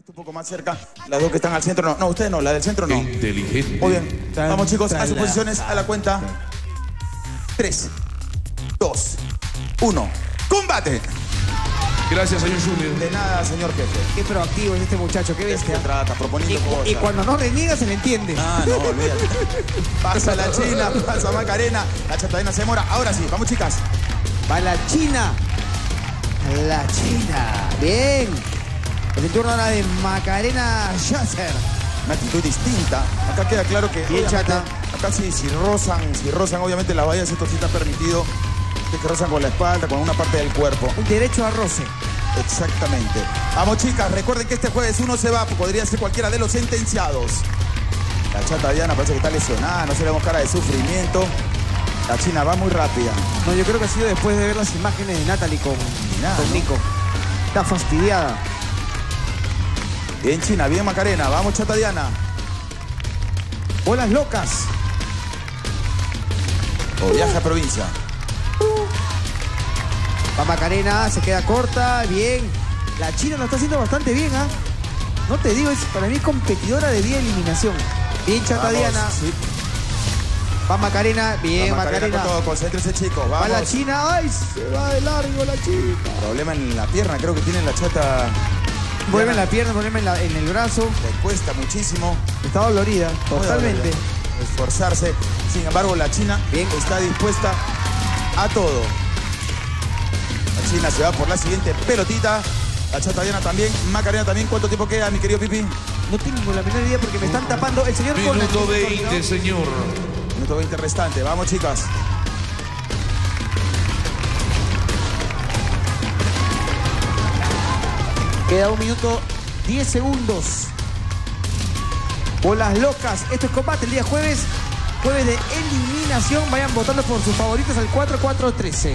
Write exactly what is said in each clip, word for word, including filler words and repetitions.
Un poco más cerca, las dos que están al centro no. No, ustedes no, la del centro no. Inteligente. Muy bien. Vamos chicos, a sus posiciones, a la cuenta. tres, dos, uno. ¡Combate! Gracias, señor Junior. De nada, señor jefe. Qué proactivo es este muchacho, qué bestia. Se trata, proponiendo Y, cosas. y cuando no reniega se le entiende. Ah, no, olvídate. Pasa la China, pasa Macarena. La Chatadena se demora. Ahora sí, vamos chicas. Va la China. La China. Bien. Es el turno ahora de Macarena Yasser. Una actitud distinta. Acá queda claro que Bien, chata. acá sí, si rozan, si rozan obviamente las vallas, esto sí está permitido. Que rozan con la espalda, con una parte del cuerpo. Un derecho a roce. Exactamente. Vamos chicas, recuerden que este jueves uno se va, podría ser cualquiera de los sentenciados. La chata Diana parece que está lesionada, no se le vemos cara de sufrimiento. La China va muy rápida. No, yo creo que ha sido después de ver las imágenes de Natalie con, Nada, con ¿no? Nico. Está fastidiada. Bien China, bien Macarena, vamos chata Diana. Bolas locas. O viaje a provincia. Va Macarena, se queda corta, bien. La China lo está haciendo bastante bien, ¿ah? No te digo, es para mí competidora de vía eliminación. Bien chata Vamos, Diana. sí. Va Macarena, bien Va Macarena Macarena. con todo, concéntrese chicos, Va vamos. la China, ay, se va de largo la China. Problema en la pierna, creo que tiene la chata. Problema en la pierna, problema en, la- en el brazo. Le cuesta muchísimo. Está dolorida, totalmente. Esforzarse. Sin embargo, la China Bien. está dispuesta a todo. La China se va por la siguiente pelotita. La chata Diana también. Macarena también. ¿Cuánto tiempo queda, mi querido Pipi? No tengo la menor idea porque me están tapando el señor Conan. Minuto veinte, señor. Minuto veinte restante. Vamos, chicas. Queda un minuto diez segundos. Bolas locas. Esto es combate el día jueves. Jueves de eliminación. Vayan votando por sus favoritos al cuatro cuatro trece.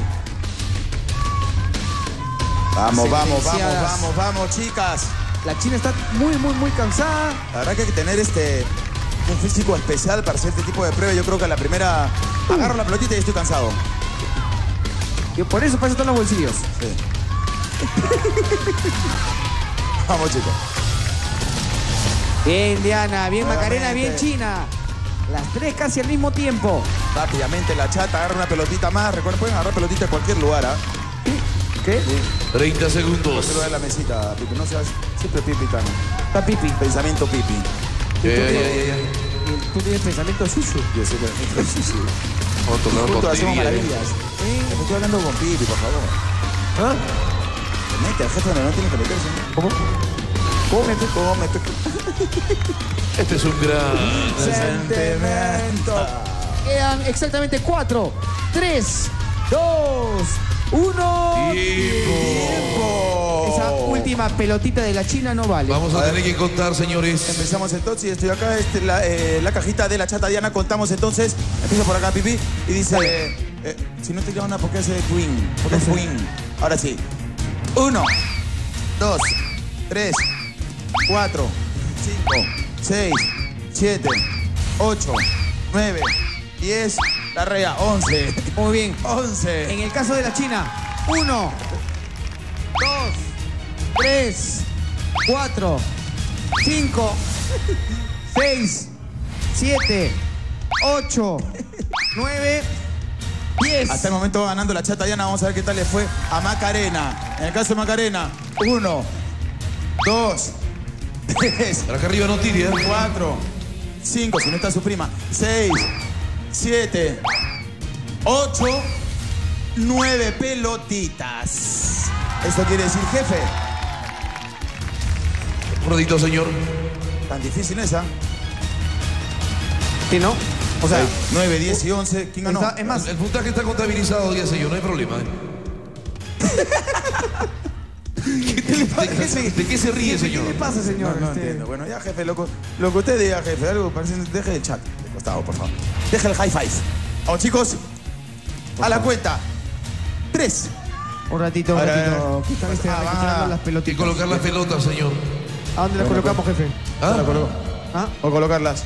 Vamos, vamos, vamos, Sentenciadas. vamos, vamos, chicas. La China está muy, muy, muy cansada. La verdad que hay que tener este un físico especial para hacer este tipo de prueba. Yo creo que a la primera agarro la pelotita y estoy cansado. Y por eso pasan todos los bolsillos. Sí. Vamos, chicos. Bien, Diana. Bien, Macarena. Bien, Nuevamente. China. Las tres casi al mismo tiempo. Rápidamente la chata agarra una pelotita más. Recuerden, pueden agarrar pelotita en cualquier lugar, ¿ah? ¿Qué? treinta Se segundos. lo da en la mesita, Pipi. No seas siempre Pipi tan. Está pipi. Pensamiento Pipi. Ya, ya, ya, ya. Y tú tienes pensamiento sucio. Yo sé que sí, sí. Vamos a tocar Juntos hacemos botella. maravillas. Me estoy hablando con Pipi, por favor. ¿Ah? Mete al jefe donde no tiene que meterse. ¿Cómo? Cómete, cómete. Este es un gran... Sentimiento. Quedan exactamente cuatro, tres, dos, uno. Tiempo. Esa última pelotita de la China no vale. Vamos a tener que contar, señores. Empezamos entonces, estoy acá, este, la, eh, la cajita de la chata Diana, contamos entonces, empiezo por acá, Pipi, y dice, eh, eh, si no te llaman a porque hace Queen, porque es Queen. Ahora sí. Uno, dos, tres, cuatro, cinco, seis, siete, ocho, nueve, diez, la rea, once, Muy bien. once. En el caso de la China, uno, dos, tres, cuatro, cinco, seis, siete, ocho, nueve, diez. Hasta el momento va ganando la chata Diana. Vamos a ver qué tal le fue a Macarena. En el caso de Macarena, uno, dos, tres, Para acá arriba no tire, ¿eh? cuatro, cinco, si no está su prima, seis, siete, ocho, nueve pelotitas. Eso quiere decir, jefe, Un ratito, señor. tan difícil esa. Sí, ¿no? O sea, nueve, diez y once. ¿Quién ganó? Está- es más, El puntaje está contabilizado, ya sé yo, no hay problema. ¿eh? ¿De, qué, ¿De qué se ríe, señor? ¿qué le pasa, No, señor? no Este, entiendo. Bueno, ya, jefe, lo, que- lo que usted diga, jefe. Algo parece. Deje el chat de costado, por favor. Deje el high five. Vamos, chicos. A la cuenta. Tres. Un ratito, un A ver, ratito. ¿Qué están este, Ah, recuperando va. las Hay pelotitas? que colocar las pelotas, señor. ¿A dónde las colocamos, jefe? ¿Ah? La coloco. ¿Ah? O colocarlas.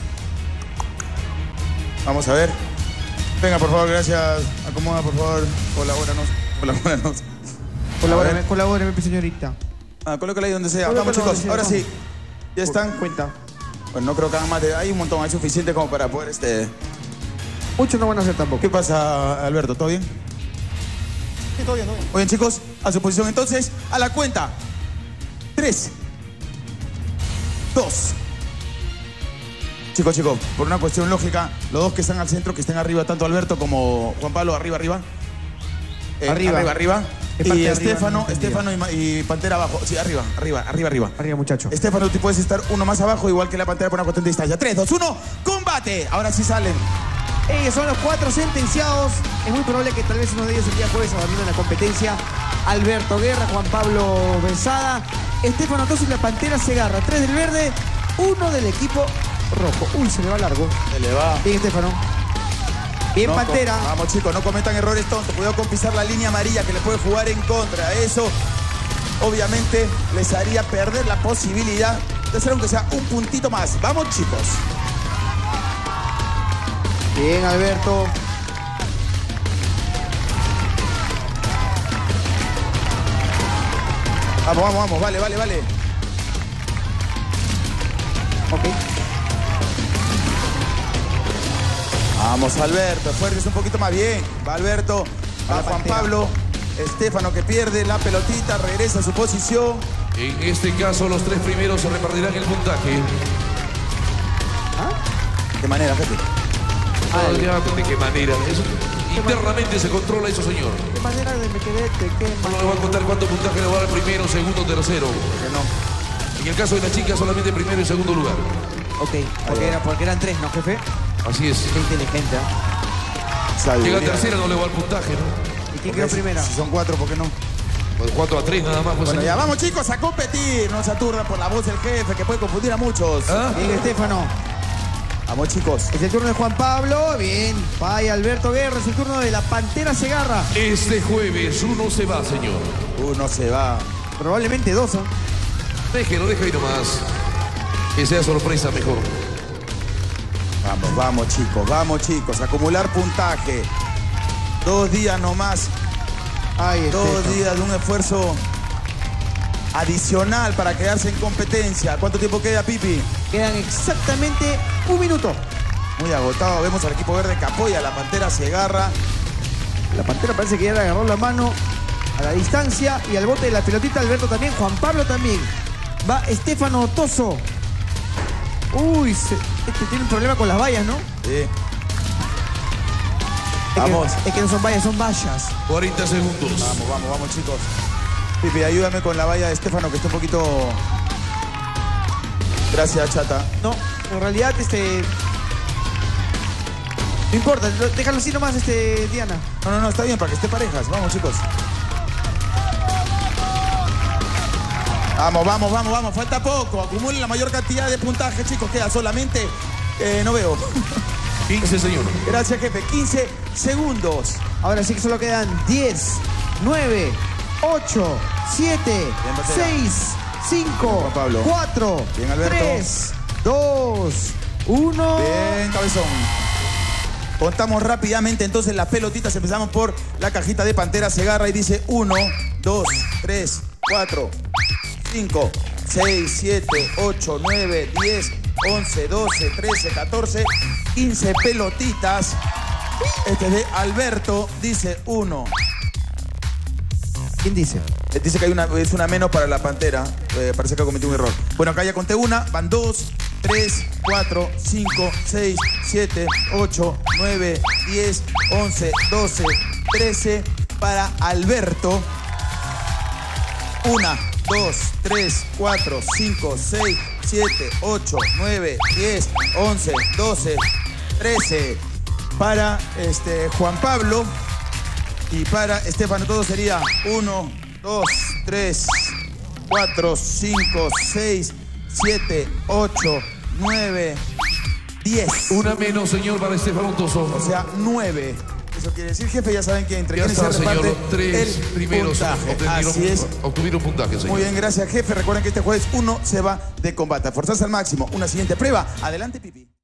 Vamos a ver. Venga, por favor, gracias. Acomoda, por favor. Colabóranos. Colabóranos. Colabóreme, colabóreme, señorita. Ah, colócala ahí donde sea. Colócalo Vamos, chicos. donde sea, Ahora vamos. sí. Ya están. Cuenta. Bueno, no creo que hagan más de... Hay un montón, hay suficiente como para poder este... Muchos no van a hacer tampoco. ¿Qué pasa, Alberto? ¿Todo bien? Sí, todo bien, todo bien. Muy bien, chicos. A su posición entonces. A la cuenta. Tres. Dos. Chicos, chicos, por una cuestión lógica, los dos que están al centro, que estén arriba, tanto Alberto como Juan Pablo, arriba, arriba. Eh, Arriba. Arriba, arriba. ¿Qué Y parte de arriba? Estefano, No entendí. Estefano y, Ma- y Pantera abajo. Sí, arriba, arriba, arriba, arriba. Arriba, muchacho. Estefano, tú puedes estar uno más abajo, igual que la Pantera por una cuestión de distancia. Tres, dos, uno, ¡combate! Ahora sí salen. Ellos son los cuatro sentenciados. Es muy probable que tal vez uno de ellos el día jueves abandone la competencia. Alberto Guerra, Juan Pablo Besada, Estefano Toso y la Pantera Segarra. Tres del verde, uno del equipo rojo. Uy, se le va largo. Se le va. Bien, Estefano. Bien, No, Pantera. co- Vamos, chicos, no cometan errores tontos. Cuidado con pisar la línea amarilla que le puede jugar en contra. Eso, obviamente, les haría perder la posibilidad de hacer aunque sea un puntito más. Vamos, chicos. Bien, Alberto. Vamos, vamos, vamos. Vale, vale, vale. Ok. Vamos, Alberto. Fuertes un poquito más bien. Va Alberto. Va Va Juan Pantera. Pablo. Estefano que pierde la pelotita. Regresa a su posición. En este caso, los tres primeros se repartirán el puntaje. ¿De qué manera, jefe? Ah, ya, ¿de qué manera? Eso- internamente se controla eso, señor. ¿Qué manera de me quedé? ¿De qué No le voy a contar cuánto puntaje le va a dar el primero, segundo, tercero. Que no. En el caso de la chica, solamente primero y segundo lugar. Ok, porque, era, porque eran tres, ¿no, jefe? Así es. Qué inteligente, ¿ah? Llega tercera, no le va al puntaje, ¿no? ¿Y quién Porque quedó si- primera? Si son cuatro, ¿por qué no? Pues cuatro a tres nada más. Pues, Bueno, señor. ya vamos, chicos, a competir. No se aturdan por la voz del jefe, que puede confundir a muchos. ¿Ah? Bien, Estefano. Vamos, chicos. Es el turno de Juan Pablo. Bien. Vaya Alberto Guerra. Es el turno de la Pantera Segarra. Este jueves uno se va, señor. Uno se va. Probablemente dos, ¿ah? Déjelo, deja ahí nomás. Que sea sorpresa mejor. Vamos, vamos, chicos, vamos, chicos. Acumular puntaje. Dos días nomás. Ay, Dos Estefano. días de un esfuerzo adicional para quedarse en competencia. ¿Cuánto tiempo queda, Pipi? Quedan exactamente un minuto. Muy agotado. Vemos al equipo verde que apoya. La Pantera se agarra. La Pantera parece que ya le agarró la mano a la distancia y al bote de la pelotita Alberto también, Juan Pablo también. Va Estefano Toso. Uy, se- este tiene un problema con las vallas, ¿no? Sí. Es que- Vamos. es que no son vallas, son vallas. cuarenta segundos. Vamos, vamos, vamos, chicos. Pipi, ayúdame con la valla de Estefano, que está un poquito... Gracias, chata. No, en realidad, este... No importa, lo- déjalo así nomás, este, Diana. No, no, no, está bien, para que esté parejas. Vamos, chicos. Vamos, vamos, vamos, vamos. Falta poco. Acumulen la mayor cantidad de puntaje, chicos. Queda solamente... eh, no veo. quince, señor. Gracias, jefe. quince segundos. Ahora sí que solo quedan diez, nueve, ocho, siete, Bien, Pantera. seis, cinco, Juan Pablo. cuatro, Bien, Alberto. tres, dos, uno. Bien, cabezón. Contamos rápidamente entonces las pelotitas. Empezamos por la cajita de Pantera. Se agarra y dice uno, dos, tres, cuatro, cinco, seis, siete, ocho, nueve, diez, once, doce, trece, catorce, quince pelotitas. Este es de Alberto. Dice uno. ¿Quién dice? Eh, Dice que hay una, es una menos para la Pantera. Eh, parece que cometió un error. Bueno, acá ya conté una. Van dos, tres, cuatro, cinco, seis, siete, ocho, nueve, diez, once, doce, trece. Para Alberto. Una, dos, tres, cuatro, cinco, seis, siete, ocho, nueve, diez, once, doce, trece. Para este, Juan Pablo. Y para Estefano todo sería uno, dos, tres, cuatro, cinco, seis, siete, ocho, nueve, diez. Una menos, señor, para Estefano Toso. O sea, nueve. Eso quiere decir, jefe, ya saben que entre Ya quienes está, se señor. reparte Los tres el primeros puntaje. obtuvieron, Así es. obtuvieron puntaje, señor. Muy bien, gracias, jefe. Recuerden que este jueves uno se va de combate. A forzarse al máximo. Una siguiente prueba. Adelante, Pipi.